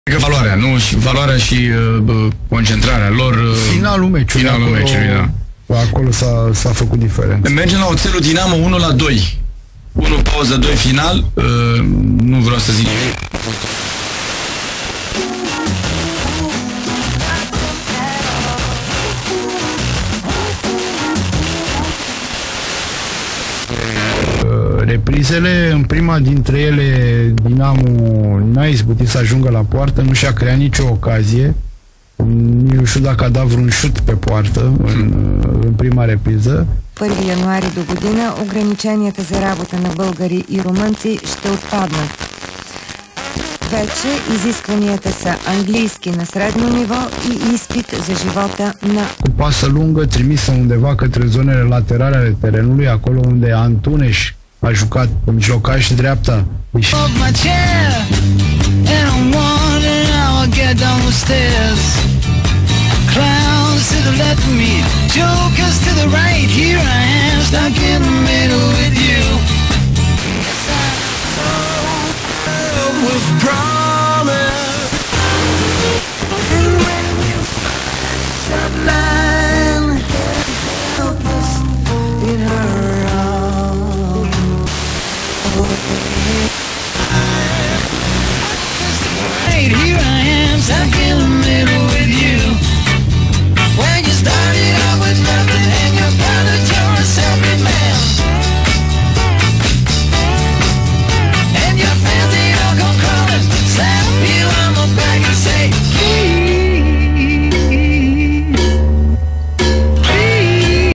Că valoarea, nu? Și valoarea și concentrarea lor. Finalul meciului. Finalul meciului, da. Acolo s-a făcut diferență. Mergem la oțelul Dinamo 1-2. 1 pauză, 2 final. Nu vreau să zic nimic. Reprizele, în prima dintre ele, Dinamo n-a izbutit să ajungă la poartă, nu și-a creat nicio ocazie. Nici nu știu dacă a dat vreun șut pe poartă în prima repriză. 1 януари до година ограниченията за работа на българи и румънци ще отпаднат. Вече изискванията са английски на средно ниво и изпит за живота на... Cu pasă lungă trimisă undeva către zonele laterale ale terenului, acolo unde Antunes a jucat pe mijlocaș dreapta. Clowns to the left of me, jokers to the right. Here I am, stuck in the middle with you. With promise, and when you sublime, helpless in her arms. Right here I am, stuck in the middle.